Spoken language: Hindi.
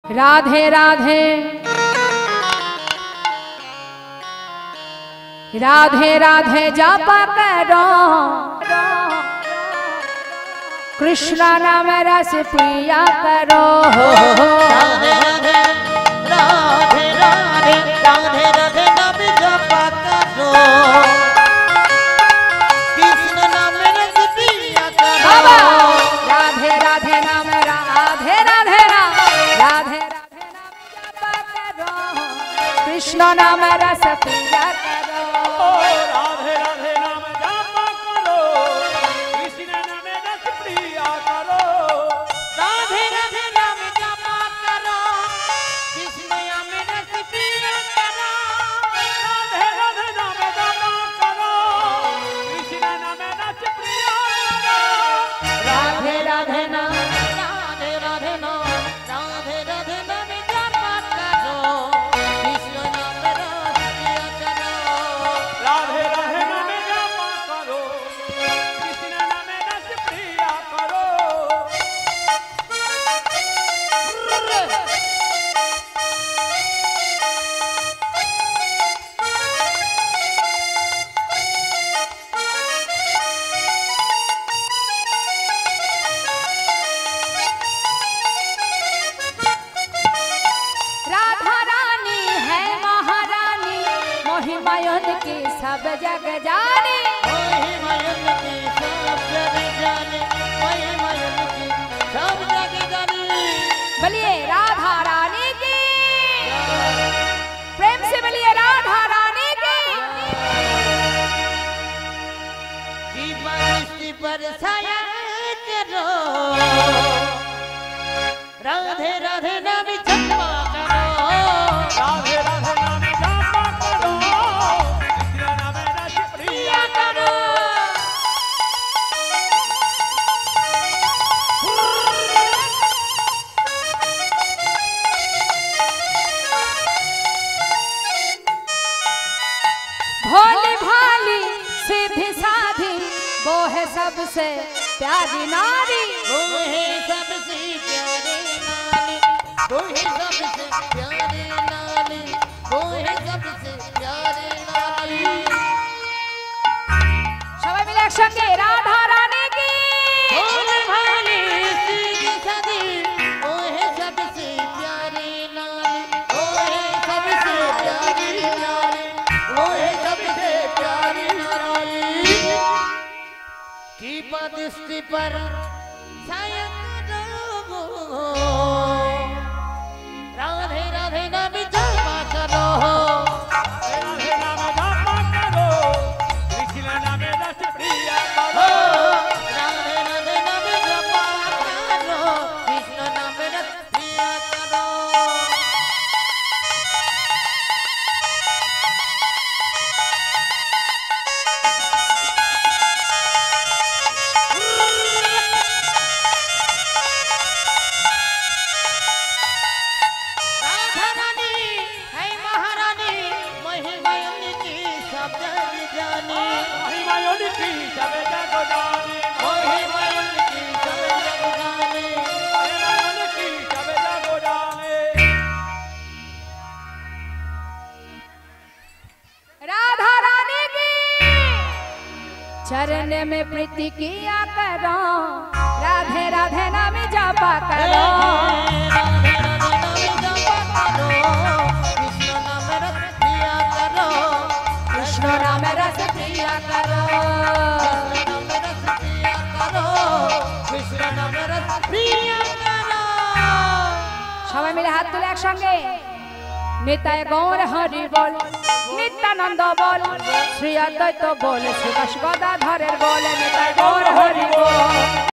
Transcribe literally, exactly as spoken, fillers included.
राधे राधे राधे राधे जापा करो कृष्ण नाम रस पिया करो। राधे राधे राधे राधे राधे राधे नाम जापा करो कृष्ण नाम रस पिया करो। राधे राधे नाम राधे राधे नाम राधे राधे नाम जापा करो कृष्ण नाम रस पिया करो। राधे राधे नाम जापा करो कृष्ण नाम रस पिया करो। राधे राधे नाम जापा करो कृष्ण नाम रस पिया करो। राधे राधे नाम जापा करो कृष्ण नाम रस पिया करो। राधे राधे नाम राधे राधे नाम राधे राधे नाम जापा करो कृष्ण नाम रस पिया करो। राधे राधे नाम जापा करो कृष्ण नाम रस पिया करो। राधा रानी है महारानी मोहिमायन की सब जग जानी। मोहि मयन की सब जग जाने मोहि मयन की सब जग जाने। बोलिए राधा रानी की, प्रेम से बोलिए राधा रानी की। दीपा पर छाया करो राधे राधे नाम जपा करो। राधे राधे नाम जापा करो कृष्ण नाम रस पिया करो। भोली भाली सीधी साधी वो है सबसे प्यारी नारी। वो है सबसे प्यारे नाली वो है सबसे प्यारे नाली वो है सबसे प्यारे नाली। सबाई मिले एकसंगे राधा रानी की। भोले भाले सीधी सादी वो है सबसे प्यारी नाली वो है सबसे प्यारी नाली वो है सबसे प्यारी नाली। की दृष्टि पर छाया करो राधे राधे नाम जापा करो। राधे नाम जापा करो कृष्ण नाम रस पिया करो। राधे राधे नाम जापा करो कृष्ण नाम रस पिया करो। राधा रानी है महारानी महिमायन की सब जग जानी। महिमायन की सब जग जाने महिमायन की सब जग जानी। महिमायन की सब जग जाने। राधा रानी की चरण में प्रीति किया करो राधे राधे नाम जापा करो। राधे राधे नाम जापा करो कृष्ण नाम रस पिया करो। कृष्ण नाम रस प्रिया करो। कृष्ण नाम रस पिया करो। সবাই মিলে হাত তুলে একসঙ্গে নিতাই গৌর হরি বল নিত্যানন্দ বল শ্রী অদ্বৈত বল শ্রী গদাধরের বল নিতাই গৌর হরি বল।